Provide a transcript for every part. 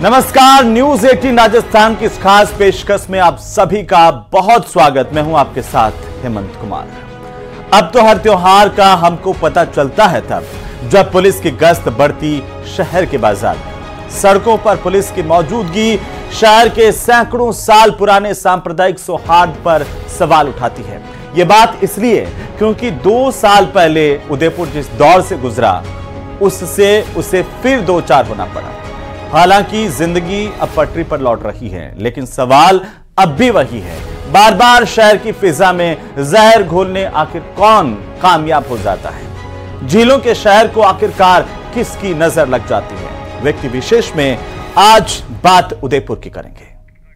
नमस्कार, न्यूज 18 राजस्थान की इस खास पेशकश में आप सभी का बहुत स्वागत। मैं हूं आपके साथ हेमंत कुमार। अब तो हर त्योहार का हमको पता चलता है तब जब पुलिस की गश्त बढ़ती शहर के बाजार में। सड़कों पर पुलिस की मौजूदगी शहर के सैकड़ों साल पुराने सांप्रदायिक सौहार्द पर सवाल उठाती है। यह बात इसलिए क्योंकि 2 साल पहले उदयपुर जिस दौर से गुजरा उससे उसे फिर दो चार होना पड़ा। हालांकि जिंदगी अब पटरी पर लौट रही है, लेकिन सवाल अब भी वही है। बार बार शहर की फिजा में जहर घोलने आखिर कौन कामयाब हो जाता है? झीलों के शहर को आखिरकार किसकी नजर लग जाती है? व्यक्ति विशेष में आज बात उदयपुर की करेंगे।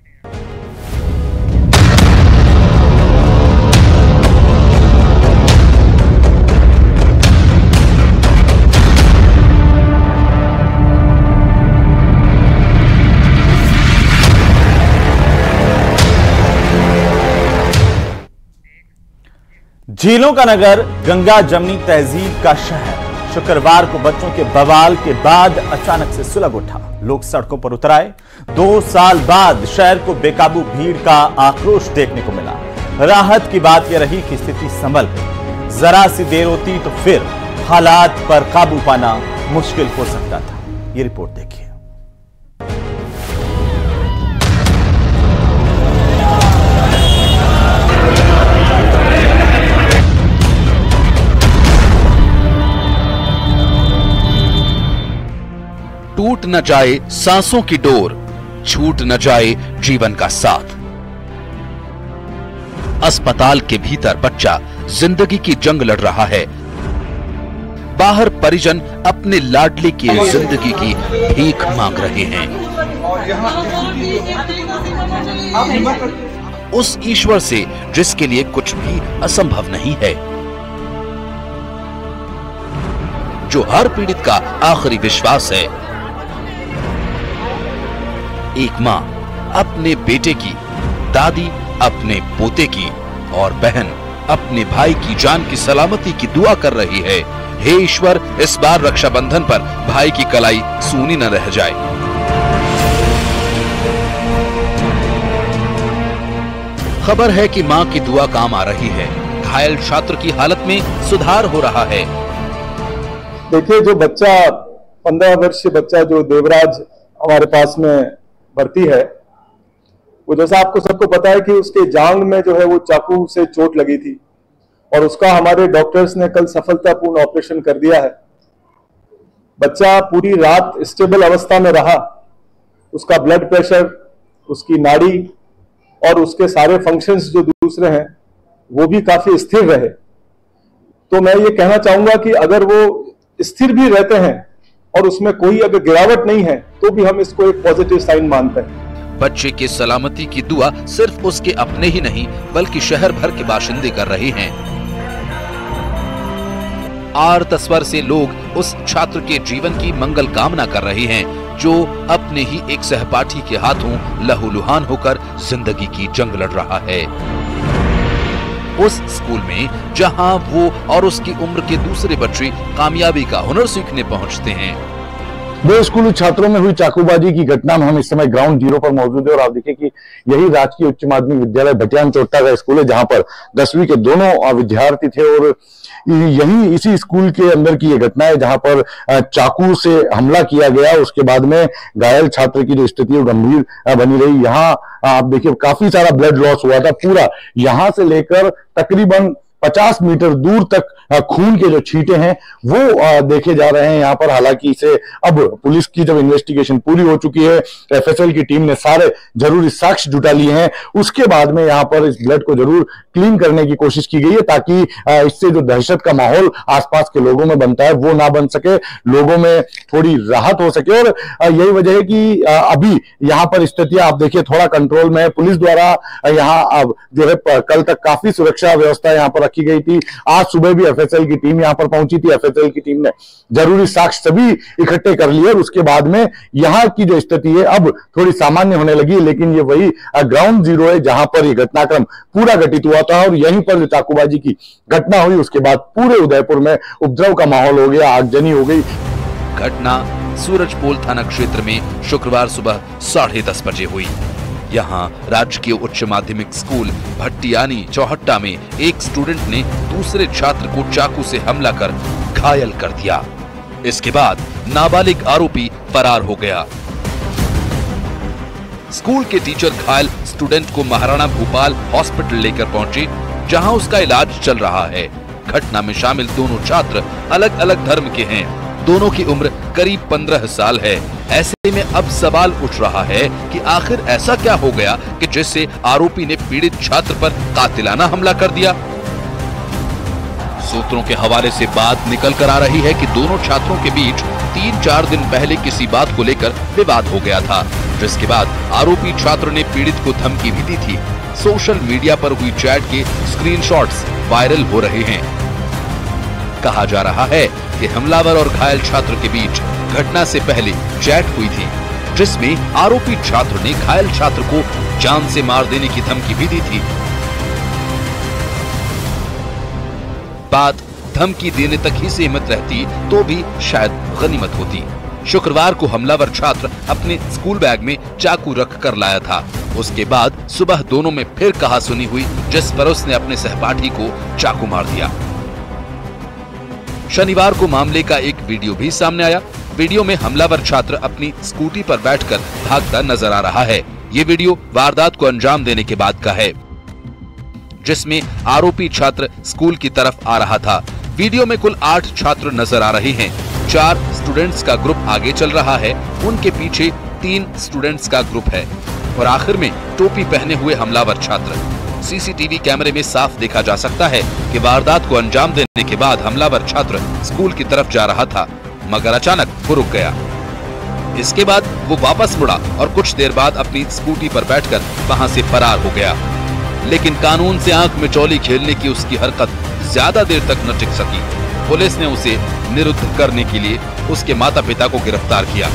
झीलों का नगर, गंगा जमनी तहजीब का शहर शुक्रवार को बच्चों के बवाल के बाद अचानक से सुलग उठा। लोग सड़कों पर उतर आए। 2 साल बाद शहर को बेकाबू भीड़ का आक्रोश देखने को मिला। राहत की बात यह रही कि स्थिति संभल गई। जरा सी देर होती तो फिर हालात पर काबू पाना मुश्किल हो सकता था। यह रिपोर्ट देखिए। टूट न जाए सांसों की डोर, छूट न जाए जीवन का साथ। अस्पताल के भीतर बच्चा जिंदगी की जंग लड़ रहा है। बाहर परिजन अपने लाडले की जिंदगी की भीख मांग रहे हैं। उस ईश्वर से जिसके लिए कुछ भी असंभव नहीं है, जो हर पीड़ित का आखिरी विश्वास है। एक मां अपने बेटे की, दादी अपने पोते की और बहन अपने भाई की जान की सलामती की दुआ कर रही है। हे ईश्वर, इस बार रक्षाबंधन पर भाई की कलाई सूनी न रह जाए। खबर है कि मां की दुआ काम आ रही है। घायल छात्र की हालत में सुधार हो रहा है। देखिए, जो बच्चा 15 वर्षीय बच्चा जो देवराज हमारे पास में भर्ती है, वो जैसा आपको सबको पता है कि उसके जांघ में जो है वो चाकू से चोट लगी थी और उसका हमारे डॉक्टर्स ने कल सफलतापूर्ण ऑपरेशन कर दिया है। बच्चा पूरी रात स्टेबल अवस्था में रहा। उसका ब्लड प्रेशर, उसकी नाड़ी और उसके सारे फंक्शंस जो दूसरे हैं वो भी काफी स्थिर रहे। तो मैं ये कहना चाहूंगा कि अगर वो स्थिर भी रहते हैं और उसमें कोई अगर गिरावट नहीं है तो भी हम इसको एक पॉजिटिव साइन मानते हैं। बच्चे की सलामती की दुआ सिर्फ उसके अपने ही नहीं बल्कि शहर भर के बाशिंदे कर रहे हैं। आर्त स्वर से लोग उस छात्र के जीवन की मंगल कामना कर रहे हैं जो अपने ही एक सहपाठी के हाथों लहूलुहान होकर जिंदगी की जंग लड़ रहा है। उस स्कूल में जहां वो और उसकी उम्र के दूसरे बच्चे कामयाबी का हुनर सीखने पहुंचते हैं। 2 स्कूली छात्रों में हुई चाकूबाजी की घटना में हम इस समय ग्राउंड जीरो पर मौजूद है और आप देखिए कि यही राजकीय उच्च माध्यमिक विद्यालय भटियान चोट्टा का स्कूल है, जहां पर 10वीं के दोनों विद्यार्थी थे और यही इसी स्कूल के अंदर की ये घटना है जहां पर चाकू से हमला किया गया। उसके बाद में घायल छात्र की जो स्थिति गंभीर बनी रही। यहाँ आप देखिए काफी सारा ब्लड लॉस हुआ था। पूरा यहां से लेकर तकरीबन 50 मीटर दूर तक खून के जो छींटे हैं वो देखे जा रहे हैं यहाँ पर। हालांकि इसे अब पुलिस की जब इन्वेस्टिगेशन पूरी हो चुकी है, एफएसएल की टीम ने सारे जरूरी साक्ष्य जुटा लिए हैं, उसके बाद में यहाँ पर इस ब्लड को जरूर क्लीन करने की कोशिश की गई है ताकि इससे जो दहशत का माहौल आसपास के लोगों में बनता है वो ना बन सके, लोगों में थोड़ी राहत हो सके। और यही वजह है कि अभी यहाँ पर स्थितियां आप देखिए थोड़ा कंट्रोल में है। पुलिस द्वारा यहाँ जो है कल तक काफी सुरक्षा व्यवस्था यहाँ पर रखी गई थी। आज सुबह भी एफएसएल की टीम यहां पर पहुंची थी। एफएसएल की टीम ने जरूरी साक्ष्य सभी इकट्ठे कर लिए और उसके बाद में यहां की जो स्थिति है अब थोड़ी सामान्य होने लगी। लेकिन ये वही ग्राउंड जीरो है जहां पर ये घटनाक्रम पूरा घटित हुआ था और यहीं पर जो चाकूबाजी की घटना हुई उसके बाद पूरे उदयपुर में उपद्रव का माहौल हो गया, आगजनी हो गई। घटना सूरजपोल थाना क्षेत्र में शुक्रवार सुबह 10:30 बजे हुई। यहाँ राजकीय उच्च माध्यमिक स्कूल भट्टियानी चौहट्टा में एक स्टूडेंट ने दूसरे छात्र को चाकू से हमला कर घायल कर दिया। इसके बाद नाबालिग आरोपी फरार हो गया। स्कूल के टीचर घायल स्टूडेंट को महाराणा भूपाल हॉस्पिटल लेकर पहुंचे, जहां उसका इलाज चल रहा है। घटना में शामिल दोनों छात्र अलग अलग धर्म के हैं। दोनों की उम्र करीब 15 साल है। ऐसे में अब सवाल उठ रहा है कि आखिर ऐसा क्या हो गया कि जिससे आरोपी ने पीड़ित छात्र पर कातिलाना हमला कर दिया। सूत्रों के हवाले से बात निकल कर आ रही है कि दोनों छात्रों के बीच 3-4 दिन पहले किसी बात को लेकर विवाद हो गया था, जिसके बाद आरोपी छात्र ने पीड़ित को धमकी भी दी थी। सोशल मीडिया पर हुई चैट के स्क्रीनशॉट्स वायरल हो रहे हैं। कहा जा रहा है कि हमलावर और घायल छात्र के बीच घटना से पहले चैट हुई थी, जिसमें आरोपी छात्र ने घायल छात्र को जान से मार देने की धमकी भी दी थी। बात धमकी देने तक ही सीमित रहती तो भी शायद गनीमत होती। शुक्रवार को हमलावर छात्र अपने स्कूल बैग में चाकू रख कर लाया था। उसके बाद सुबह दोनों में फिर कहासुनी हुई, जिस पर उसने अपने सहपाठी को चाकू मार दिया। शनिवार को मामले का एक वीडियो भी सामने आया। वीडियो में हमलावर छात्र अपनी स्कूटी पर बैठकर भागता नजर आ रहा है। ये वीडियो वारदात को अंजाम देने के बाद का है, जिसमें आरोपी छात्र स्कूल की तरफ आ रहा था। वीडियो में कुल 8 छात्र नजर आ रहे हैं। 4 स्टूडेंट्स का ग्रुप आगे चल रहा है, उनके पीछे 3 स्टूडेंट्स का ग्रुप है और आखिर में टोपी पहने हुए हमलावर छात्र। सीसीटीवी कैमरे में साफ देखा जा सकता है कि वारदात को अंजाम देने के बाद हमलावर छात्र स्कूल की तरफ जा रहा था, मगर अचानक वो रुक गया। इसके बाद वो वापस मुड़ा और कुछ देर बाद अपनी स्कूटी पर बैठकर वहां से फरार हो गया। लेकिन कानून से आंख में चौली खेलने की उसकी हरकत ज्यादा देर तक न टिक सकी। पुलिस ने उसे निरुद्ध करने के लिए उसके माता पिता को गिरफ्तार किया।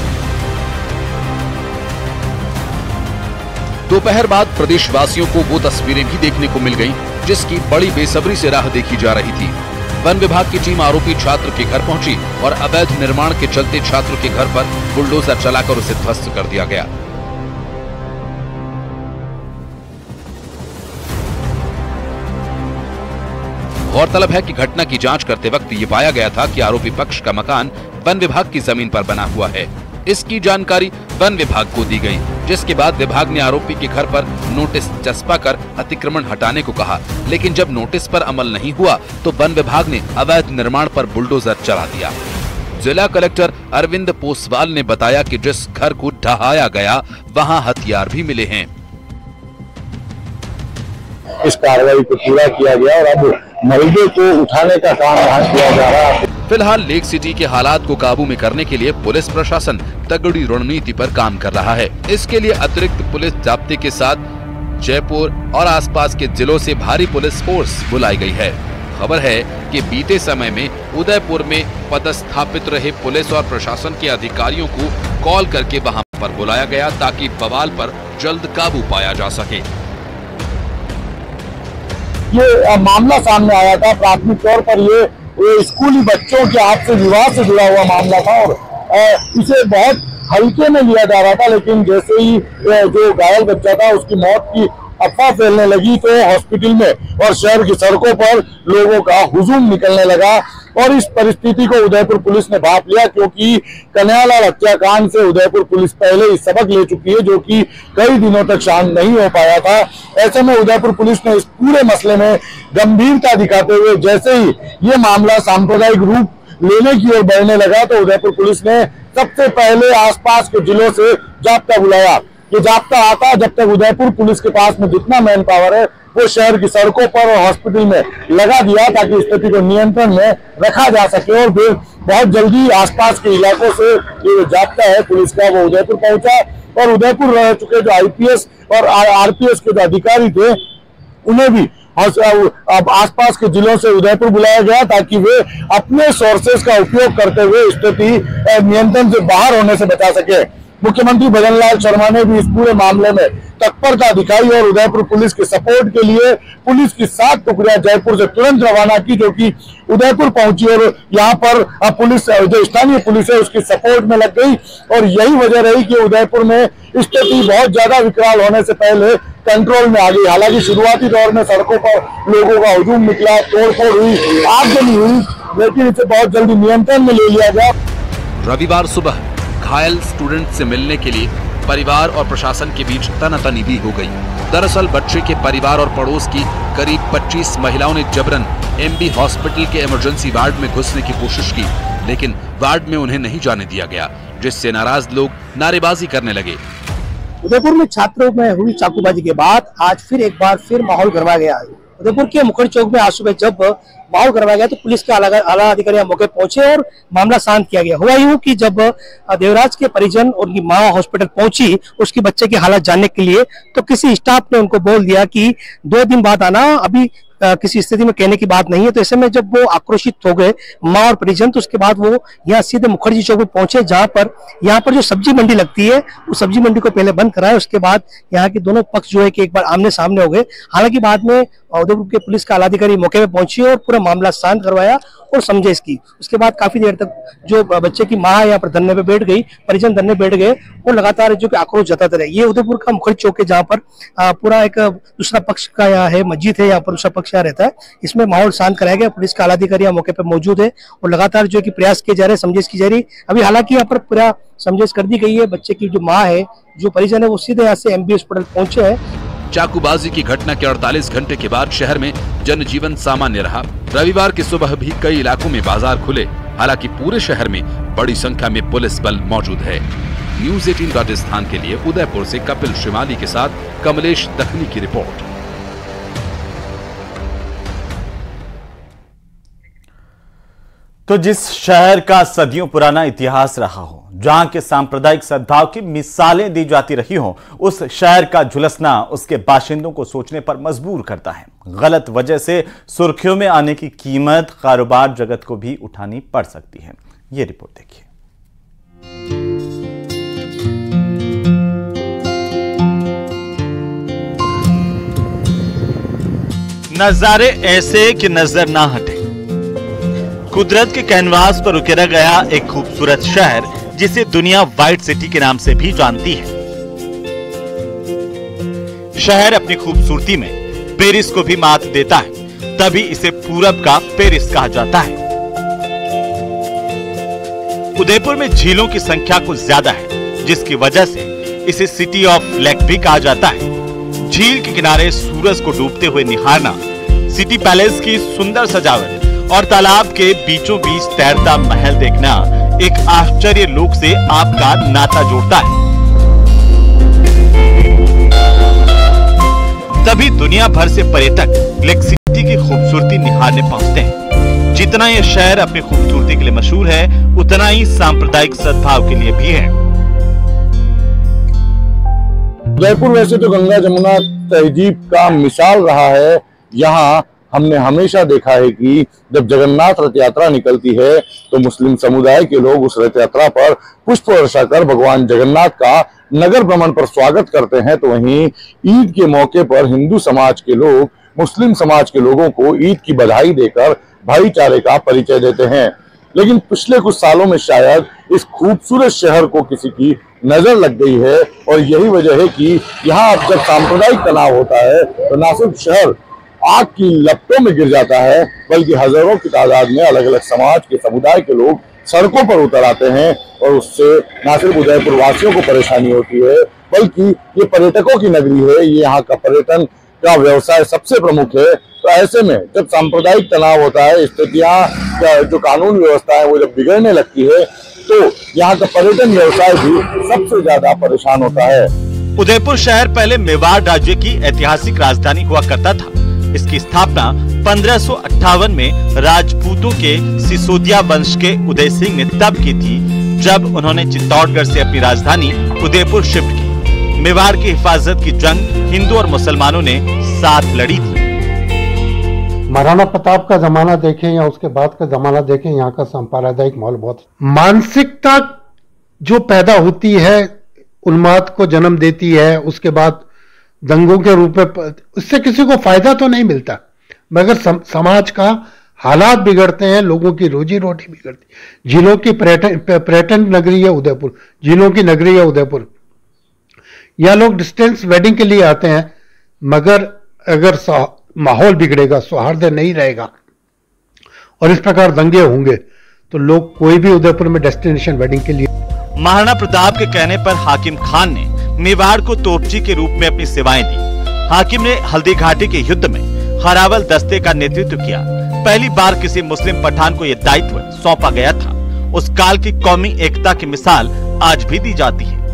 दोपहर बाद प्रदेशवासियों को वो तस्वीरें भी देखने को मिल गईं, जिसकी बड़ी बेसब्री से राह देखी जा रही थी। वन विभाग की टीम आरोपी छात्र के घर पहुंची और अवैध निर्माण के चलते छात्र के घर पर बुलडोजर चलाकर उसे ध्वस्त कर दिया गया। गौरतलब है कि घटना की जांच करते वक्त ये पाया गया था कि आरोपी पक्ष का मकान वन विभाग की जमीन पर बना हुआ है। इसकी जानकारी वन विभाग को दी गई, जिसके बाद विभाग ने आरोपी के घर पर नोटिस चस्पा कर अतिक्रमण हटाने को कहा। लेकिन जब नोटिस पर अमल नहीं हुआ तो वन विभाग ने अवैध निर्माण पर बुलडोजर चला दिया। जिला कलेक्टर अरविंद पोसवाल ने बताया कि जिस घर को ढहाया गया वहां हथियार भी मिले हैं। इस कार्रवाई को पूरा किया गया और अब मलबे को उठाने का काम यहाँ किया जा रहा है। फिलहाल लेक सिटी के हालात को काबू में करने के लिए पुलिस प्रशासन तगड़ी रणनीति पर काम कर रहा है। इसके लिए अतिरिक्त पुलिस जाब्ते के साथ जयपुर और आसपास के जिलों से भारी पुलिस फोर्स बुलाई गई है। खबर है कि बीते समय में उदयपुर में पदस्थापित रहे पुलिस और प्रशासन के अधिकारियों को कॉल करके वहां पर बुलाया गया ताकि बवाल पर जल्द काबू पाया जा सके। ये मामला सामने आया था। प्राथमिक तौर पर ये स्कूली बच्चों के आपसी विवाह से जुड़ा हुआ मामला था और इसे बहुत हल्के में लिया जा रहा था। लेकिन जैसे ही जो घायल बच्चा था उसकी मौत की अफवाह फैलने लगी तो हॉस्पिटल में और शहर की सड़कों पर लोगों का हुजूम निकलने लगा और इस परिस्थिति को उदयपुर पुलिस ने भांप लिया, क्योंकि कन्हैयालाल हत्याकांड से उदयपुर पुलिस पहले ही सबक ले चुकी है, जो कि कई दिनों तक शांत नहीं हो पाया था। ऐसे में उदयपुर पुलिस ने इस पूरे मसले में गंभीरता दिखाते हुए जैसे ही ये मामला सांप्रदायिक रूप लेने की ओर बढ़ने लगा तो उदयपुर पुलिस ने सबसे पहले आसपास के जिलों से जाब्ता बुलाया। ये जाब्ता आता जब तक उदयपुर पुलिस के पास में जितना मैन पावर है वो शहर की सड़कों पर और हॉस्पिटल में लगा दिया ताकि स्थिति को नियंत्रण में रखा जा सके। और फिर बहुत जल्दी आसपास के इलाकों से ये जाब्ता है पुलिस का वो उदयपुर पहुंचा और उदयपुर रह चुके जो आईपीएस और आरपीएस के जो अधिकारी थे उन्हें भी अब आसपास के जिलों से उदयपुर बुलाया गया ताकि वे अपने सोर्सेज का उपयोग करते हुए स्थिति नियंत्रण से बाहर होने से बचा सके। मुख्यमंत्री भजन लाल शर्मा ने भी इस पूरे मामले में तत्परता दिखाई और उदयपुर पुलिस के सपोर्ट के लिए पुलिस की 7 टुकड़ियां जयपुर से तुरंत रवाना की, जो कि उदयपुर पहुंची और यहाँ पर पुलिस, जो स्थानीय पुलिस है, उसकी सपोर्ट में लग गई। और यही वजह रही कि उदयपुर में स्थिति बहुत ज्यादा विकराल होने से पहले कंट्रोल में आ गई। हालांकि शुरुआती दौर में सड़कों पर लोगों का हुजूम निकला, तोड़फोड़ हुई, आगजनी हुई, लेकिन इसे बहुत जल्दी नियंत्रण में ले लिया गया। रविवार सुबह घायल स्टूडेंट से मिलने के लिए परिवार और प्रशासन के बीच तनातनी भी हो गई। दरअसल बच्चे के परिवार और पड़ोस की करीब 25 महिलाओं ने जबरन एमबी हॉस्पिटल के इमरजेंसी वार्ड में घुसने की कोशिश की, लेकिन वार्ड में उन्हें नहीं जाने दिया गया, जिससे नाराज लोग नारेबाजी करने लगे। उदयपुर में छात्रों में हुई चाकूबाजी के बाद आज फिर एक बार माहौल गरमाया गया। उदयपुर के मुखर्जी चौक में आज सुबह जब माहौल गरमाया गया तो पुलिस के आला अधिकारी मौके पहुंचे और मामला शांत किया गया। हुआ यूं कि जब देवराज के परिजन और उनकी मां हॉस्पिटल पहुंची उसके बच्चे की हालत जानने के लिए, तो किसी स्टाफ ने उनको बोल दिया कि 2 दिन बाद आना, अभी किसी स्थिति में कहने की बात नहीं है। तो ऐसे में जब वो आक्रोशित हो गए माँ और परिजन, तो उसके बाद वो यहाँ सीधे मुखर्जी चौक में पहुंचे, जहाँ पर जो सब्जी मंडी लगती है उस सब्जी मंडी को पहले बंद कराया। उसके बाद यहाँ के दोनों पक्ष जो है कि एक बार आमने सामने हो गए। हालांकि बाद में उदयपुर के पुलिस का आलाधिकारी मौके पे पहुंची और पूरा मामला शांत करवाया और समझे इसकी। उसके बाद काफी देर तक जो बच्चे की माँ यहाँ पर धरने पे बैठ गई, परिजन धरने बैठ गए और लगातार जो कि आक्रोश जताते रहे। ये उदयपुर का मुखर्जी चौक है, जहाँ पर पूरा एक दूसरा पक्ष का यहाँ है, मस्जिद है, यहाँ पर दूसरा पक्ष यहाँ रहता है। इसमें माहौल शांत कराया गया। पुलिस का आलाधिकारी यहाँ मौके पर मौजूद है और लगातार जो कि प्रयास किए जा रहे हैं, समझेश की जा रही। अभी हालांकि यहाँ पर पूरा समझेश कर दी गई है। बच्चे की जो माँ है, जो परिजन है, वो सीधे यहाँ से एमबी हॉस्पिटल पहुंचे हैं। चाकूबाजी की घटना के 48 घंटे के बाद शहर में जनजीवन सामान्य रहा। रविवार की सुबह भी कई इलाकों में बाजार खुले। हालांकि पूरे शहर में बड़ी संख्या में पुलिस बल मौजूद है। न्यूज़ 18 राजस्थान के लिए उदयपुर से कपिल श्रीमाली के साथ कमलेश दखनी की रिपोर्ट। तो जिस शहर का सदियों पुराना इतिहास रहा हो, जहां के सांप्रदायिक सद्भाव की मिसालें दी जाती रही हो, उस शहर का झुलसना उसके बाशिंदों को सोचने पर मजबूर करता है। गलत वजह से सुर्खियों में आने की कीमत कारोबार जगत को भी उठानी पड़ सकती है। ये रिपोर्ट देखिए। नजारे ऐसे कि नजर ना हटे। कुदरत के कैनवास पर उकेरा गया एक खूबसूरत शहर, जिसे दुनिया व्हाइट सिटी के नाम से भी जानती है। शहर अपनी खूबसूरती में पेरिस को भी मात देता है, तभी इसे पूरब का पेरिस कहा जाता है। उदयपुर में झीलों की संख्या कुछ ज्यादा है, जिसकी वजह से इसे सिटी ऑफ लेक भी कहा जाता है। झील के किनारे सूरज को डूबते हुए निहारना, सिटी पैलेस की सुंदर सजावट और तालाब के बीचों बीच तैरता महल देखना एक आश्चर्य लोक से आपका नाता जोड़ता है। तभी दुनिया भर से पर्यटक लेक सिटी की खूबसूरती निहारने पहुंचते हैं। जितना यह शहर अपनी खूबसूरती के लिए मशहूर है, उतना ही सांप्रदायिक सद्भाव के लिए भी है। उदयपुर वैसे तो गंगा जमुना तहजीब का मिसाल रहा है। यहाँ हमने हमेशा देखा है कि जब जगन्नाथ रथ यात्रा निकलती है तो मुस्लिम समुदाय के लोग उस रथ यात्रा पर पुष्प वर्षा कर भगवान जगन्नाथ का नगर भ्रमण पर स्वागत करते हैं। तो वहीं ईद के मौके पर हिंदू समाज के लोग मुस्लिम समाज के लोगों को ईद की बधाई देकर भाईचारे का परिचय देते हैं। लेकिन पिछले कुछ सालों में शायद इस खूबसूरत शहर को किसी की नजर लग गई है और यही वजह है कि यहाँ अब जब सांप्रदायिक तनाव होता है तो न सिर्फ शहर आग की लपटों में गिर जाता है, बल्कि हजारों की तादाद में अलग अलग समाज के समुदाय के लोग सड़कों पर उतर आते हैं और उससे न सिर्फ उदयपुर वासियों को परेशानी होती है, बल्कि ये पर्यटकों की नगरी है। ये यहाँ का पर्यटन का व्यवसाय सबसे प्रमुख है। तो ऐसे में जब सांप्रदायिक तनाव होता है, स्थितियां जो कानून व्यवस्था है वो जब बिगड़ने लगती है, तो यहाँ का पर्यटन व्यवसाय भी सबसे ज्यादा परेशान होता है। उदयपुर शहर पहले मेवाड़ राज्य की ऐतिहासिक राजधानी हुआ करता था। इसकी स्थापना 1558 में राजपूतों के सिसोदिया वंश के उदय सिंह ने तब की थी, जब उन्होंने चित्तौड़गढ़ से अपनी राजधानी उदयपुर शिफ्ट की। मेवाड़ की हिफाजत की जंग हिंदू और मुसलमानों ने साथ लड़ी थी। महाराणा प्रताप का जमाना देखें या उसके बाद का जमाना देखें, यहाँ का सांप्रदायिक माहौल बहुत, मानसिकता जो पैदा होती है उन्माद को जन्म देती है, उसके बाद दंगों के रूप में, इससे किसी को फायदा तो नहीं मिलता, मगर समाज का हालात बिगड़ते हैं, लोगों की रोजी रोटी बिगड़ती। झीलों की पर्यटन नगरी है उदयपुर, झीलों की नगरी है उदयपुर। यहाँ लोग डिस्टेंस वेडिंग के लिए आते हैं, मगर अगर माहौल बिगड़ेगा, सौहार्द नहीं रहेगा और इस प्रकार दंगे होंगे तो लोग कोई भी उदयपुर में डेस्टिनेशन वेडिंग के लिए। महाराणा प्रताप के कहने पर हाकिम खान ने मेवाड़ को तोपची के रूप में अपनी सेवाएं दी। हाकिम ने हल्दी घाटी के युद्ध में हरावल दस्ते का नेतृत्व किया। पहली बार किसी मुस्लिम पठान को यह दायित्व सौंपा गया था। उस काल की कौमी एकता की मिसाल आज भी दी जाती है।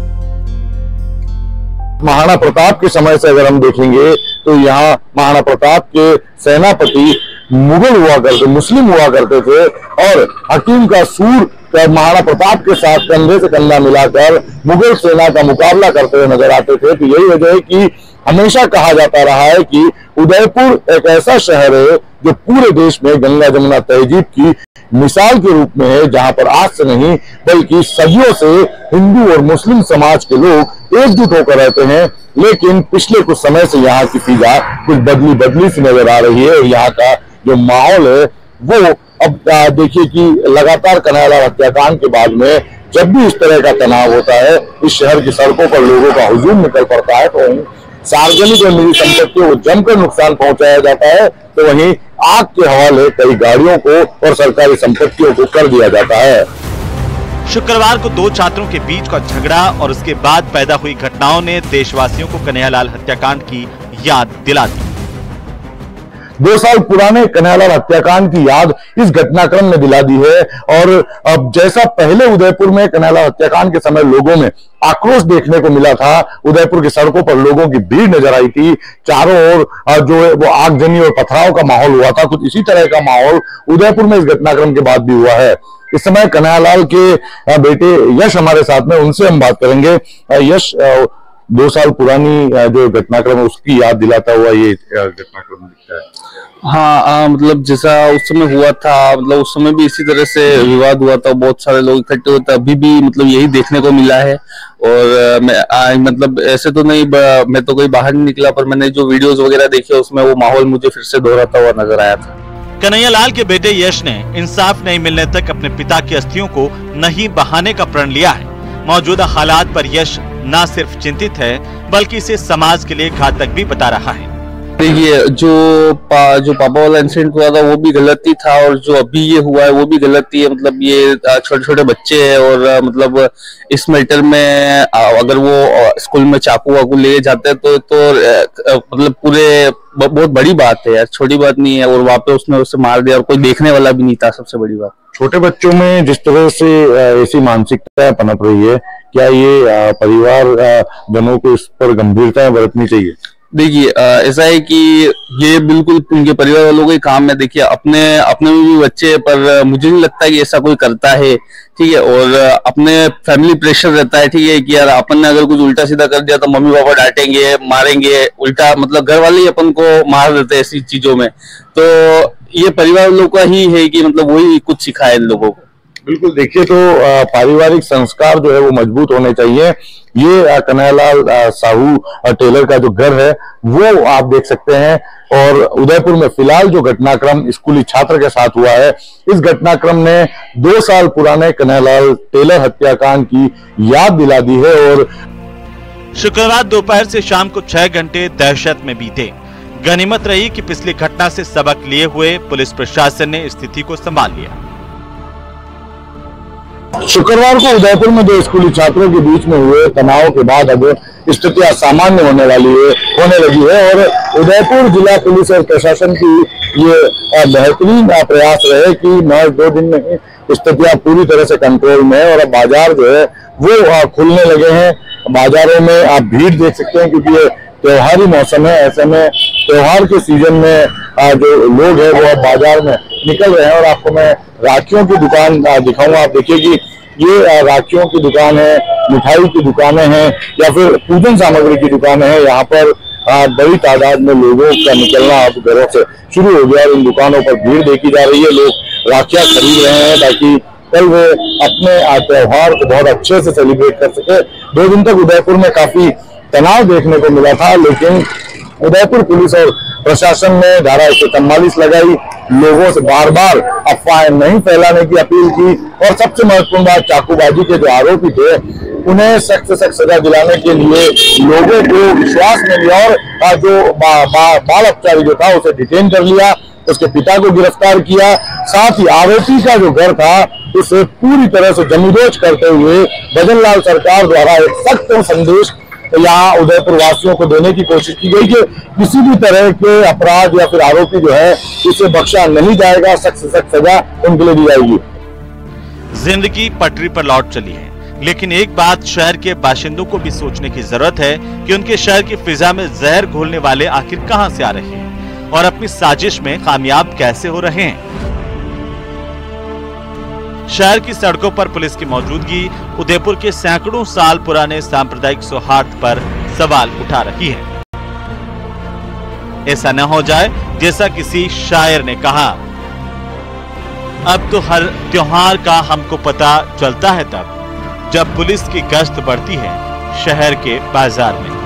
महाराणा प्रताप के समय से अगर हम देखेंगे तो यहाँ महाराणा प्रताप के सेनापति मुगल हुआ करते, मुस्लिम हुआ करते थे और हकीम का सूर महाराणा प्रताप के साथ कंधे से कंधा मिलाकर मुगल सेना का मुकाबला करते हुए नजर आते थे। तो यही वजह है कि हमेशा कहा जाता रहा है कि उदयपुर एक ऐसा शहर है जो पूरे देश में गंगा जमुना तहजीब की मिसाल के रूप में है, जहां पर आज से नहीं बल्कि सदियों से हिंदू और मुस्लिम समाज के लोग एकजुट होकर रहते हैं। लेकिन पिछले कुछ समय से यहाँ की फिजा कुछ बदली सी नजर आ रही है और यहाँ का जो माहौल है वो अब देखिए कि लगातार कन्हैयालाल हत्याकांड के बाद में जब भी इस तरह का तनाव होता है, इस शहर की सड़कों पर लोगों का हुजूम निकल पड़ता है, तो वहीं सार्वजनिक और निजी संपत्तियों को जमकर नुकसान पहुंचाया जाता है, तो वहीं आग के हवाले कई गाड़ियों को और सरकारी संपत्तियों को कर दिया जाता है। शुक्रवार को दो छात्रों के बीच का झगड़ा और उसके बाद पैदा हुई घटनाओं ने देशवासियों को कन्हैयालाल हत्याकांड की याद दिला दी। 2 साल पुराने कन्हैयालाल हत्याकांड की याद इस घटनाक्रम में दिला दी है। और अब जैसा पहले उदयपुर में कन्हैयालाल हत्याकांड के समय लोगों में आक्रोश देखने को मिला था, उदयपुर की सड़कों पर लोगों की भीड़ नजर आई थी, चारों ओर जो है वो आगजनी और पथराव का माहौल हुआ था, कुछ इसी तरह का माहौल उदयपुर में इस घटनाक्रम के बाद भी हुआ है। इस समय कन्हैयालाल के बेटे यश हमारे साथ में, उनसे हम बात करेंगे। यश, 2 साल पुरानी जो घटनाक्रम है उसकी याद दिलाता हुआ ये घटनाक्रम दिखता है। हाँ, मतलब जैसा उस समय हुआ था, मतलब उस समय भी इसी तरह से विवाद हुआ था, बहुत सारे लोग इकट्ठे हुए थे, अभी भी मतलब यही देखने को मिला है। और मैं मतलब ऐसे तो नहीं, मैं तो कहीं बाहर नहीं निकला, पर मैंने जो वीडियोस वगैरह देखे उसमें वो माहौल मुझे फिर से दोहराता हुआ नजर आया था। कन्हैयालाल के बेटे यश ने इंसाफ नहीं मिलने तक अपने पिता की अस्थियों को नहीं बहाने का प्रण लिया है। मौजूदा हालात पर यश न सिर्फ चिंतित है बल्कि इसे समाज के लिए घातक भी बता रहा है। देखिए, जो पापा वाला इंसिडेंट हुआ था वो भी गलती था, और जो अभी ये हुआ है वो भी गलती है। मतलब ये छोटे छोटे बच्चे हैं और मतलब इस मैटर में अगर वो स्कूल में चाकू वाकू ले जाते हैं तो मतलब पूरे बहुत बड़ी बात है यार, छोटी बात नहीं है। और वहाँ पे उसने उसे मार दिया और कोई देखने वाला भी नहीं था, सबसे बड़ी बात। छोटे बच्चों में जिस तरह से ऐसी मानसिकता पनप रही है, क्या ये परिवार जनों को इस पर गंभीरता बरतनी चाहिए? देखिए, ऐसा है कि ये बिल्कुल उनके परिवार वालों का ही काम है। देखिए, अपने में भी बच्चे, पर मुझे नहीं लगता कि ऐसा कोई करता है, ठीक है। और अपने फैमिली प्रेशर रहता है, ठीक है, कि यार अपन ने अगर कुछ उल्टा सीधा कर दिया तो मम्मी पापा डांटेंगे, मारेंगे, उल्टा मतलब घर वाले ही अपन को मार देते हैं ऐसी चीजों में। तो ये परिवार वालों का ही है कि मतलब वही कुछ सिखाए इन लोगों को। बिल्कुल, देखिए तो पारिवारिक संस्कार जो है वो मजबूत होने चाहिए। ये कन्हैयालाल साहू टेलर का जो घर है वो आप देख सकते हैं। और उदयपुर में फिलहाल जो घटनाक्रम स्कूली छात्र के साथ हुआ है, इस घटनाक्रम ने 2 साल पुराने कन्हैयालाल टेलर हत्याकांड की याद दिला दी है। और शुक्रवार दोपहर से शाम को 6 घंटे दहशत में बीते। गनीमत रही कि पिछली घटना से सबक लिए हुए पुलिस प्रशासन ने स्थिति को संभाल लिया। शुक्रवार को उदयपुर में 2 स्कूली छात्रों के बीच में हुए तनाव के बाद अब स्थितियां सामान्य होने लगी है। और उदयपुर जिला पुलिस और प्रशासन की ये बेहतरीन प्रयास रहे कि महज 2 दिन में स्थितियां पूरी तरह से कंट्रोल में है। और अब बाजार जो है वो खुलने लगे हैं। बाजारों में आप भीड़ देख सकते हैं क्योंकि ये त्योहारी मौसम है। ऐसे में त्योहार के सीजन में जो लोग हैं वो अब बाजार में निकल रहे हैं। और आपको मैं राखियों की दुकान दिखाऊंगा। आप देखिए कि ये राखियों की दुकान है, मिठाई की दुकानें हैं या फिर पूजन सामग्री की दुकानें हैं। यहाँ पर बड़ी तादाद में लोगों का निकलना अब घरों से शुरू हो गया और इन दुकानों पर भीड़ देखी जा रही है। लोग राखियां खरीद रहे हैं ताकि कल वे अपने त्योहार को बहुत अच्छे से सेलिब्रेट कर सके। 2 दिन तक उदयपुर में काफी तनाव देखने को मिला था, लेकिन उदयपुर पुलिस और प्रशासन ने धारा 144 लगाई, लोगों से बार बार अफवाहें नहीं फैलाने की अपील की और सबसे महत्वपूर्ण बात, चाकूबाजी के जो आरोपी थे उन्हें सख्त से सख्त सजा दिलाने के लिए लोगों को विश्वास में लिया और जो बाल अपचारी जो था उसे डिटेन कर लिया, उसके पिता को गिरफ्तार किया। साथ ही आरोपी का जो घर था उसे पूरी तरह से जमींदोज करते हुए भजन लाल सरकार द्वारा एक सख्त संदेश यहाँ उदयपुर वासियों को देने की कोशिश की गई कि किसी भी तरह के अपराध या फिर आरोपी जो है इसे बख्शा नहीं जाएगा, सख्त से सख्त सजा उनके लिए दी जाएगी। जिंदगी पटरी पर लौट चली है, लेकिन एक बात शहर के बाशिंदों को भी सोचने की जरूरत है कि उनके शहर की फिजा में जहर घोलने वाले आखिर कहां से आ रहे हैं और अपनी साजिश में कामयाब कैसे हो रहे हैं। शहर की सड़कों पर पुलिस की मौजूदगी उदयपुर के सैकड़ों साल पुराने सांप्रदायिक सौहार्द पर सवाल उठा रही है। ऐसा न हो जाए जैसा किसी शायर ने कहा, अब तो हर त्योहार का हमको पता चलता है तब जब पुलिस की गश्त बढ़ती है शहर के बाजार में।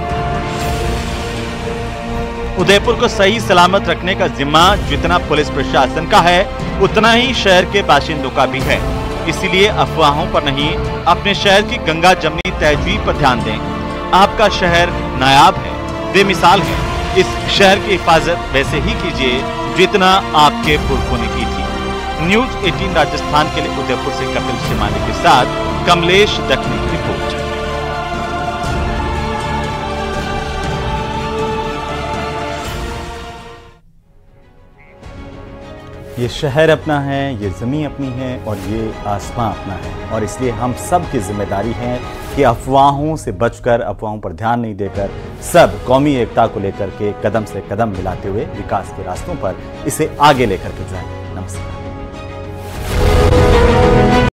उदयपुर को सही सलामत रखने का जिम्मा जितना पुलिस प्रशासन का है उतना ही शहर के बाशिंदों का भी है। इसीलिए अफवाहों पर नहीं, अपने शहर की गंगा जमनी तहजीब पर ध्यान दें। आपका शहर नायाब है, बेमिसाल है। इस शहर की हिफाजत वैसे ही कीजिए जितना आपके पुरखों ने की थी। न्यूज 18 राजस्थान के लिए उदयपुर से कपिल शिमानी के साथ कमलेश दखनी की रिपोर्ट। ये शहर अपना है, ये ज़मीन अपनी है और ये आसमां अपना है, और इसलिए हम सब की जिम्मेदारी है कि अफवाहों से बचकर, अफवाहों पर ध्यान नहीं देकर, सब कौमी एकता को लेकर के कदम से कदम मिलाते हुए विकास के रास्तों पर इसे आगे लेकर के जाएं। नमस्कार।